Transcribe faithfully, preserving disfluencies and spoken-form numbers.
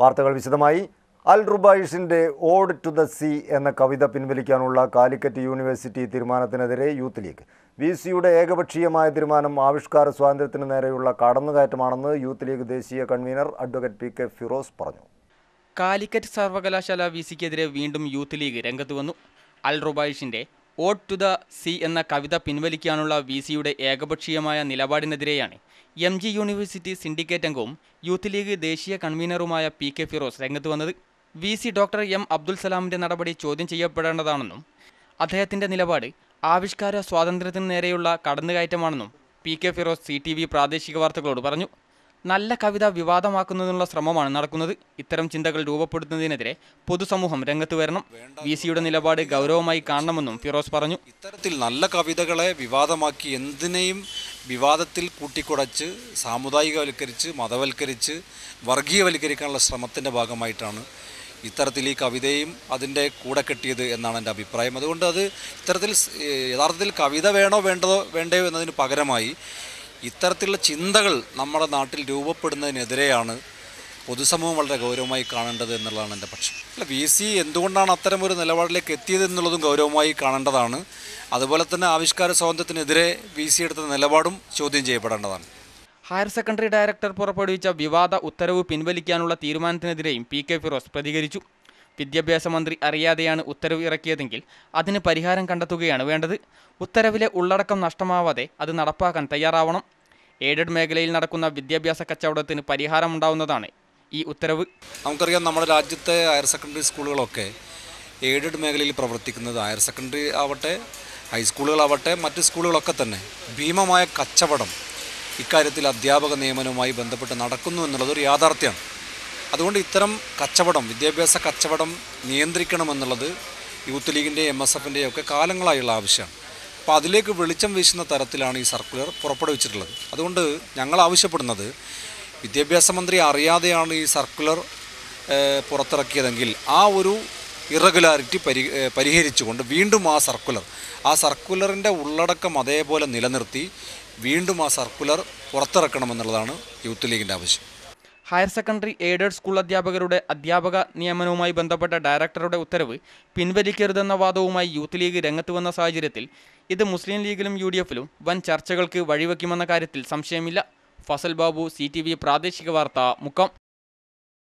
വാർത്തകൾ വിശദമായി. അൽ റുബൈഷിൻ്റെ ഓഡ് ടു ദ സീ എന്ന കവിത പിൻവലിക്കാനുള്ള കാലിക്കറ്റ് യൂണിവേഴ്സിറ്റി തീരുമാനത്തിനെതിരെ യൂത്ത് ലീഗ്. വി സിയുടെ ഏകപക്ഷീയമായ തീരുമാനം ആവിഷ്കാര സ്വാതന്ത്ര്യത്തിന് നേരെയുള്ള കടന്നുകയറ്റമാണെന്ന് യൂത്ത് ലീഗ് ദേശീയ convener advocate P K Firoz പറഞ്ഞു. കാലിക്കറ്റ് സർവകലാശാല വി സിക്കെതിരെ വീണ്ടും യൂത്ത് ലീഗ് രംഗത്ത് വന്നു. അൽ റുബൈഷിൻ്റെ ഓഡ് ടു ദ സീ എന്ന കവിത പിൻവലിക്കാനുള്ള വി സിയുടെ ഏകപക്ഷീയമായ നിലപാടിനെതിരെയാണ് എം ജി യൂണിവേഴ്സിറ്റി സിൻഡിക്കേറ്റ് അംഗവും യൂത്ത് ലീഗ് ദേശീയ കൺവീനറുമായ പി കെ ഫിറോസ് രംഗത്ത് വന്നത്. V C doctor M Abdul സലാമിൻ്റെ നടപടി ചോദ്യം ചെയ്യപ്പെടേണ്ടതാണെന്നും അദ്ദേഹത്തിൻ്റെ നിലപാട് ആവിഷ്കാര സ്വാതന്ത്ര്യത്തിന് നേരെയുള്ള കടന്നുകയറ്റമാണെന്നും P K Firoz C T V പ്രാദേശിക വാർത്തകളോട് പറഞ്ഞു. നല്ല കവിത വിവാദമാക്കുന്നതിനുള്ള ശ്രമമാണ് നടക്കുന്നത്. ഇത്തരം ചിന്തകൾ രൂപപ്പെടുത്തുന്നതിനെതിരെ പൊതുസമൂഹം രംഗത്ത് വരണം. വി സിയുടെ നിലപാട് ഗൗരവമായി കാണണമെന്നും ഫിറോസ് പറഞ്ഞു. ഇത്തരത്തിൽ നല്ല കവിതകളെ വിവാദമാക്കി എന്തിനേയും വിവാദത്തിൽ കൂട്ടിക്കുടച്ച് സാമുദായികവൽക്കരിച്ച് മതവൽക്കരിച്ച് വർഗീയവൽക്കരിക്കാനുള്ള ശ്രമത്തിൻ്റെ ഭാഗമായിട്ടാണ് ഇത്തരത്തിൽ ഈ കവിതയും അതിൻ്റെ കൂടെ കെട്ടിയത് എന്നാണ് എൻ്റെ അഭിപ്രായം. അതുകൊണ്ട് അത് ഇത്തരത്തിൽ യഥാർത്ഥത്തിൽ കവിത വേണോ വേണ്ടതോ വേണ്ടയോ എന്നതിന് പകരമായി ഇത്തരത്തിലുള്ള ചിന്തകൾ നമ്മുടെ നാട്ടിൽ രൂപപ്പെടുന്നതിനെതിരെയാണ് പൊതുസമൂഹം വളരെ ഗൗരവമായി കാണേണ്ടത് എന്നുള്ളതാണ് എൻ്റെ പക്ഷം. അല്ല, വി സി എന്തുകൊണ്ടാണ് അത്തരമൊരു നിലപാടിലേക്ക് എത്തിയത് എന്നുള്ളതും ഗൗരവമായി കാണേണ്ടതാണ്. അതുപോലെ തന്നെ ആവിഷ്കാര സ്വാതന്ത്ര്യത്തിനെതിരെ വി സി എടുത്ത നിലപാടും ചോദ്യം ചെയ്യപ്പെടേണ്ടതാണ്. ഹയർ സെക്കൻഡറി ഡയറക്ടർ പുറപ്പെടുവിച്ച വിവാദ ഉത്തരവ് പിൻവലിക്കാനുള്ള തീരുമാനത്തിനെതിരെയും പി കെ ഫിറോസ് പ്രതികരിച്ചു. വിദ്യാഭ്യാസ മന്ത്രി അറിയാതെയാണ് ഉത്തരവ് ഇറക്കിയതെങ്കിൽ അതിന് പരിഹാരം കണ്ടെത്തുകയാണ് വേണ്ടത്. ഉത്തരവിലെ ഉള്ളടക്കം നഷ്ടമാവാതെ അത് നടപ്പാക്കാൻ തയ്യാറാവണം. എയ്ഡഡ് മേഖലയിൽ നടക്കുന്ന വിദ്യാഭ്യാസ കച്ചവടത്തിന് പരിഹാരമുണ്ടാവുന്നതാണ് ഈ ഉത്തരവ്. നമുക്കറിയാം, നമ്മുടെ രാജ്യത്തെ ഹയർ സെക്കൻഡറി സ്കൂളുകളൊക്കെ എയ്ഡഡ് മേഖലയിൽ പ്രവർത്തിക്കുന്നത് ഹയർ സെക്കൻഡറി ആവട്ടെ ഹൈസ്കൂളുകളാവട്ടെ മറ്റ് സ്കൂളുകളൊക്കെ തന്നെ ഭീമമായ കച്ചവടം ഇക്കാര്യത്തിൽ അധ്യാപക നിയമനവുമായി ബന്ധപ്പെട്ട് നടക്കുന്നു എന്നുള്ളതൊരു യാഥാർത്ഥ്യമാണ്. അതുകൊണ്ട് ഇത്തരം കച്ചവടം വിദ്യാഭ്യാസ കച്ചവടം നിയന്ത്രിക്കണമെന്നുള്ളത് യൂത്ത് ലീഗിൻ്റെയും എം എസ് എഫിൻ്റെയും ഒക്കെ കാലങ്ങളായുള്ള ആവശ്യമാണ്. അപ്പോൾ അതിലേക്ക് വെളിച്ചം വീശുന്ന തരത്തിലാണ് ഈ സർക്കുലർ പുറപ്പെടുവിച്ചിട്ടുള്ളത്. അതുകൊണ്ട് ഞങ്ങൾ ആവശ്യപ്പെടുന്നത് വിദ്യാഭ്യാസ മന്ത്രി അറിയാതെയാണ് ഈ സർക്കുലർ പുറത്തിറക്കിയതെങ്കിൽ ആ ഒരു ഇറഗുലാരിറ്റി പരി പരിഹരിച്ചുകൊണ്ട് വീണ്ടും ആ സർക്കുലർ ആ സർക്കുലറിൻ്റെ ഉള്ളടക്കം അതേപോലെ നിലനിർത്തി വീണ്ടും ആ സർക്കുലർ പുറത്തിറക്കണമെന്നുള്ളതാണ് യൂത്ത് ലീഗിൻ്റെ ആവശ്യം. ഹയർ സെക്കൻഡറി എയ്ഡഡ് സ്കൂൾ അധ്യാപകരുടെ അധ്യാപക നിയമനവുമായി ബന്ധപ്പെട്ട ഡയറക്ടറുടെ ഉത്തരവ് പിൻവലിക്കരുതെന്ന വാദവുമായി യൂത്ത് ലീഗ് രംഗത്ത് വന്ന സാഹചര്യത്തിൽ ഇത് മുസ്ലിം ലീഗിലും യു ഡി എഫിലും വൻ ചർച്ചകൾക്ക് വഴിവെക്കുമെന്ന കാര്യത്തിൽ സംശയമില്ല. Fazal Babu, C T V പ്രാദേശിക വാർത്ത, മുക്കം.